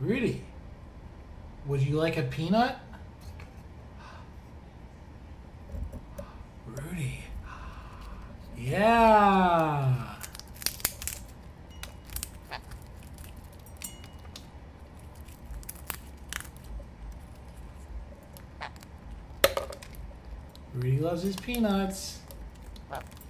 Rudy, would you like a peanut? Rudy. Yeah. Rudy loves his peanuts.